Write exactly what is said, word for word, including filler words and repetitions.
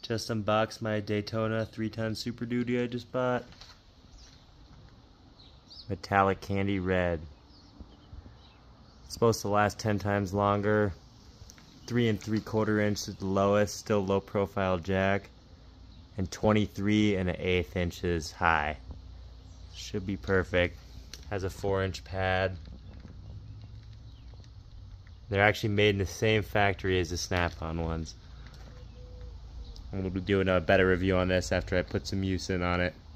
Just unboxed my Daytona three ton Super Duty I just bought. Metallic candy red. It's supposed to last ten times longer. Three and three quarter inch is the lowest, still low profile jack. And twenty-three and an eighth inches high. Should be perfect. Has a four inch pad. They're actually made in the same factory as the Snap-on ones. I'm going to be doing a better review on this after I put some use in on it.